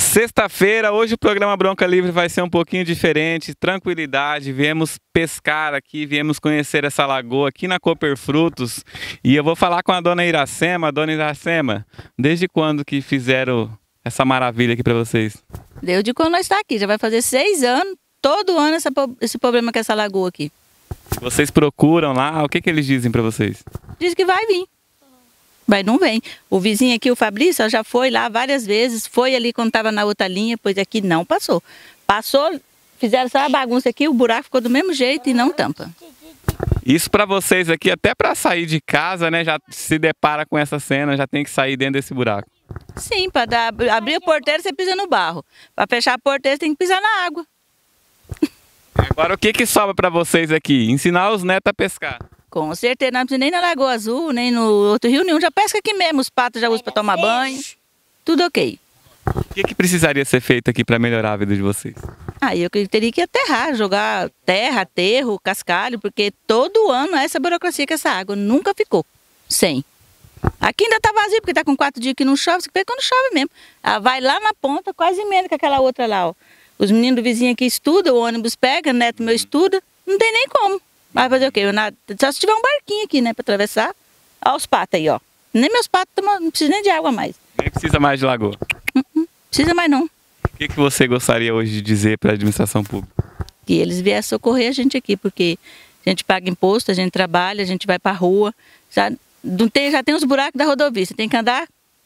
Sexta-feira, hoje o programa Bronca Livre vai ser um pouquinho diferente, tranquilidade, viemos pescar aqui, viemos conhecer essa lagoa aqui na Cooper Frutos e eu vou falar com a dona Iracema. Dona Iracema, desde quando que fizeram essa maravilha aqui para vocês? Desde quando nós estamos aqui, já vai fazer 6 anos, todo ano esse problema com essa lagoa aqui. Vocês procuram lá, o que eles dizem para vocês? Diz que vai vir. Mas não vem. O vizinho aqui, o Fabrício, já foi lá várias vezes, foi ali quando estava na outra linha, pois aqui não passou. Passou, fizeram essa bagunça aqui, o buraco ficou do mesmo jeito e não tampa. Isso para vocês aqui, até para sair de casa, né, já se depara com essa cena, já tem que sair dentro desse buraco. Sim, para abrir a porteira você pisa no barro. Para fechar a porteira você tem que pisar na água. Agora o que sobra para vocês aqui? Ensinar os netos a pescar. Com certeza, não precisa nem na Lagoa Azul, nem no outro rio nenhum, já pesca aqui mesmo, os patos já usam para tomar banho, tudo ok. O que precisaria ser feito aqui para melhorar a vida de vocês? Aí eu teria que aterrar, jogar terra, aterro, cascalho, porque todo ano essa burocracia com essa água nunca ficou sem. Aqui ainda tá vazio, porque tá com 4 dias que não chove, você vê quando chove mesmo. Ela vai lá na ponta, quase emenda com aquela outra lá, ó. Os meninos do vizinho aqui estudam, o ônibus pega, neto meu estuda, não tem nem como. Vai fazer o quê? Só se tiver um barquinho aqui, né, para atravessar. Olha os patos aí, ó. Nem meus patos não precisam nem de água mais. Nem precisa mais de lagoa? Precisa mais não. O que você gostaria hoje de dizer para a administração pública? Que eles viessem socorrer a gente aqui, porque a gente paga imposto, a gente trabalha, a gente vai para a rua. Já tem os buracos da rodovia, você tem que andar.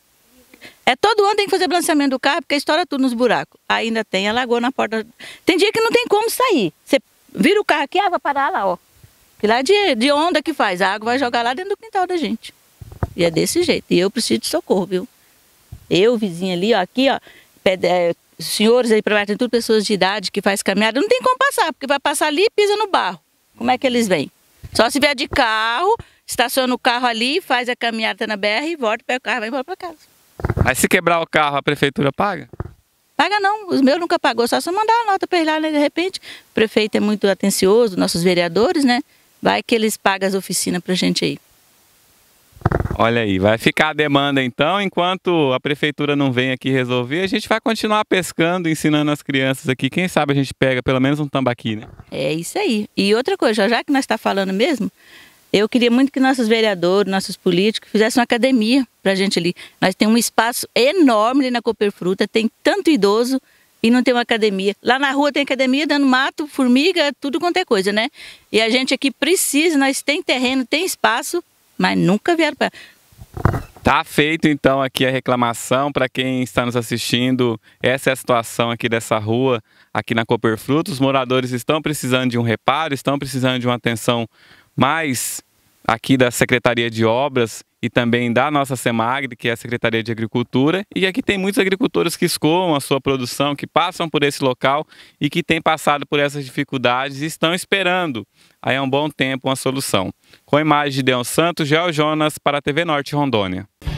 Todo ano tem que fazer balanceamento do carro, porque estoura tudo nos buracos. Ainda tem a lagoa na porta. Tem dia que não tem como sair. Você vira o carro aqui, a água vai parar lá, ó. Que lá de onda que faz, a água vai jogar lá dentro do quintal da gente. E é desse jeito. E eu preciso de socorro, viu? Eu, vizinho ali, ó, aqui, ó, senhores aí pra baixo, tem tudo pessoas de idade que faz caminhada, não tem como passar, porque vai passar ali e pisa no barro. Como é que eles vêm? Só se vier de carro, estaciona o carro ali, faz a caminhada na BR e volta, pega o carro e vai embora pra casa. Mas se quebrar o carro, a prefeitura paga? Paga não, os meus nunca pagou, só mandar a nota para eles lá, né? De repente. O prefeito é muito atencioso, nossos vereadores, né? Vai que eles pagam as oficinas pra gente aí. Olha aí, vai ficar a demanda então, enquanto a prefeitura não vem aqui resolver, a gente vai continuar pescando, ensinando as crianças aqui. Quem sabe a gente pega pelo menos um tambaqui, né? É isso aí. E outra coisa, já que nós está falando mesmo, eu queria muito que nossos vereadores, nossos políticos fizessem uma academia pra gente ali. Nós temos um espaço enorme ali na Cooper Fruta, tem tanto idoso e não tem uma academia. Lá na rua tem academia dando mato, formiga, tudo quanto é coisa, né? E a gente aqui precisa, nós tem terreno, tem espaço, mas nunca vieram para... Tá feito então aqui a reclamação para quem está nos assistindo. Essa é a situação aqui dessa rua, aqui na Cooper Frutos. Os moradores estão precisando de um reparo, estão precisando de uma atenção mais aqui da Secretaria de Obras e também da nossa SEMAGRE, que é a Secretaria de Agricultura. E aqui tem muitos agricultores que escoam a sua produção, que passam por esse local e que têm passado por essas dificuldades e estão esperando aí há um bom tempo uma solução. Com a imagem de Deon Santos, Geo Jonas para a TV Norte Rondônia.